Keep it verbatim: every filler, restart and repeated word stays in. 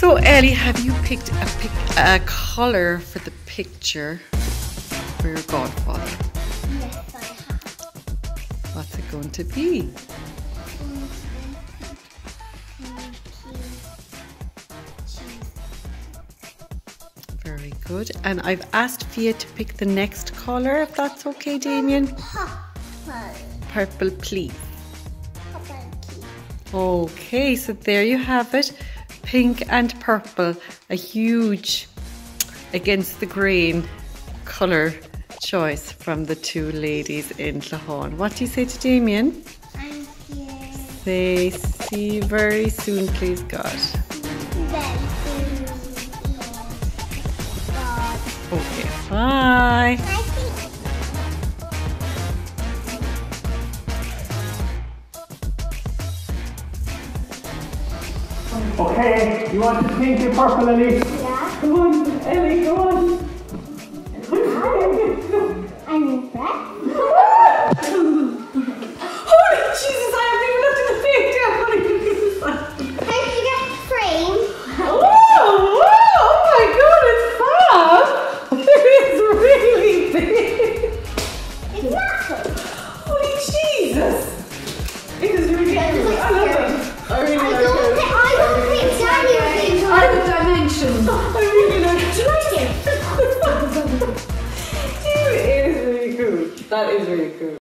So Ellie, have you picked a, pic a colour for the picture for your godfather? Yes, I have. What's it going to be? Very good. And I've asked Fiadh to pick the next colour, if that's okay, Damien. Purple. Purple, please. Purple. Okay, so there you have it. Pink and purple, a huge against the grain colour choice from the two ladies in Tlahone. What do you say to Damien? Thank you. Say, see you very soon, please God. Very soon. God. Okay, bye. I think Okay, you want to pink and purple, Ellie? yeah. Come on, Ellie, go on. I'm impressed. Holy Jesus, I haven't even looked at the pink yet. Can you get the frame? Whoa, whoa, oh my God, it's fab. It's really big. It's not good. Holy Jesus. It is really cool. I love it. I really I like don't it. think I don't think Daddy would enjoy I have a dimension. I really like it. it. It is really cool. That is really cool.